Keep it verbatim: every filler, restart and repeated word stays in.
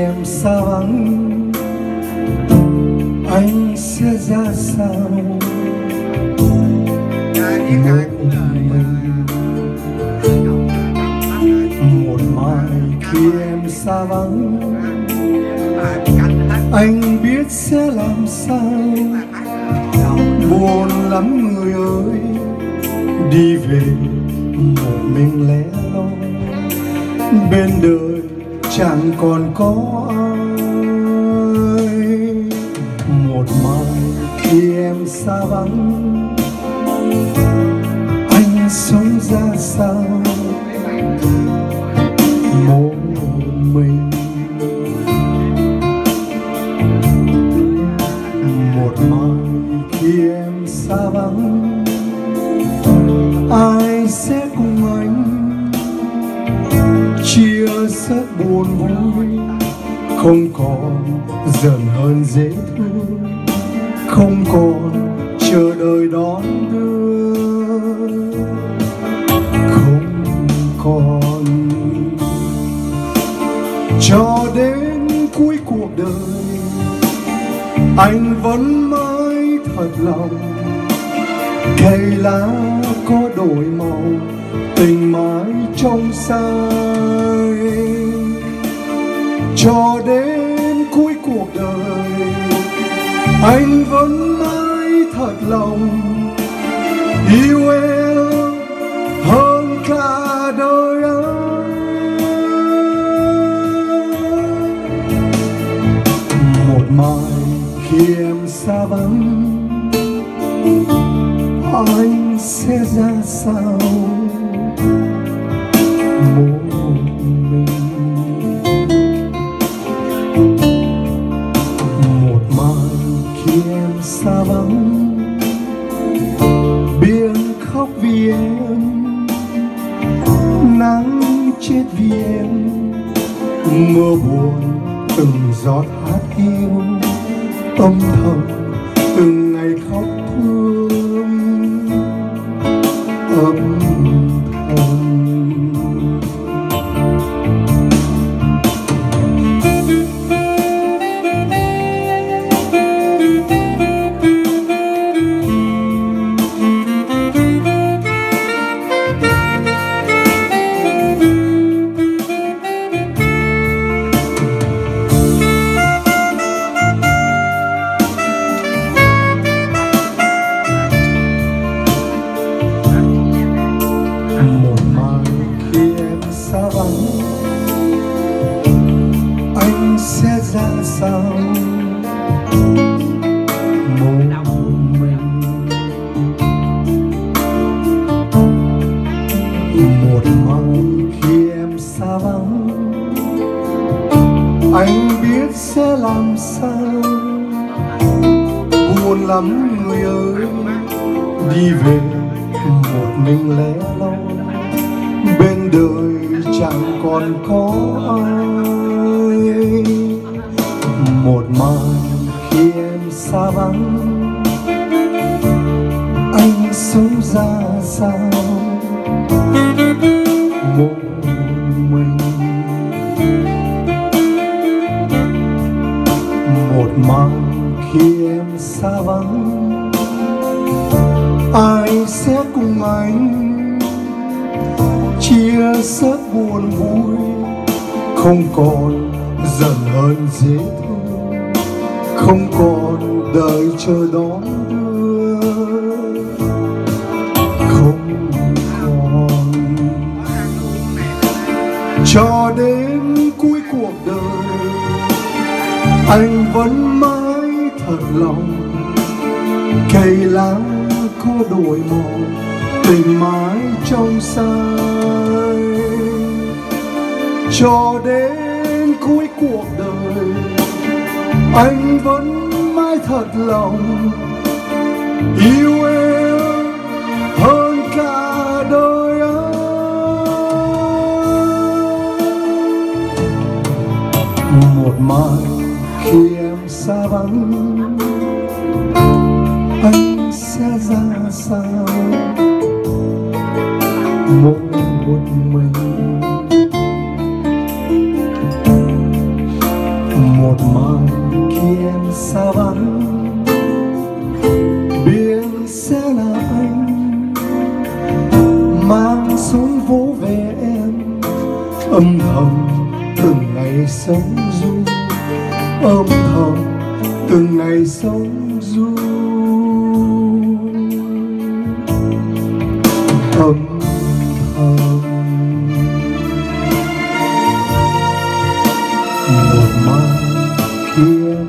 em xa vắng anh sẽ ra sao một mai khi em xa vắng anh biết sẽ làm sao. Buồn lắm người ơi, đi về một mình lẻ loi, bên đời chẳng còn có ai. Một mai khi em xa vắng anh sống ra sao một mình. Một mai khi em xa vắng ai sẽ cùng anh chia sớt buồn vui, không còn giận hờn dễ thương, không còn chờ đợi đón đưa, không còn cho đến cuối cuộc đời anh vẫn mãi thật lòng. Cây lá có đổi màu, tình mãi trong say, cho đến cuối cuộc đời anh vẫn mãi thật lòng yêu em hơn cả đời anh. Một mai khi em xa vắng anh sẽ ra sao một mình. Một mai khi em xa vắng biển khóc vì em, nắng chết vì em, mưa buồn từng giọt hát yêu, âm thầm từng ngày khóc thương âm thầm. Một mai khi em xa vắng anh sẽ ra sao một mình. Một mai khi em xa vắng anh biết sẽ làm sao. Buồn lắm người ơi, đi về một mình lẻ loi, bên đời chẳng còn có ai. Một mai khi em xa vắng anh sống ra sao một mình. Một mai khi em xa vắng ai sẽ cùng anh chia sớt buồn vui, không còn giận hờn dễ thương, không còn đợi chờ đón đưa, không còn cho đến cuối cuộc đời anh vẫn mãi thật lòng. Cây lá có đổi màu, tình mãi trong say, cho đến cuối cuộc đời anh vẫn mãi thật lòng yêu em hơn cả đời anh. Một mai khi em xa vắng anh sẽ ra sao một mình. nhớ về em, âm thầm từng ngày sống du, âm thầm từng ngày sống du, âm thầm. Một mai kia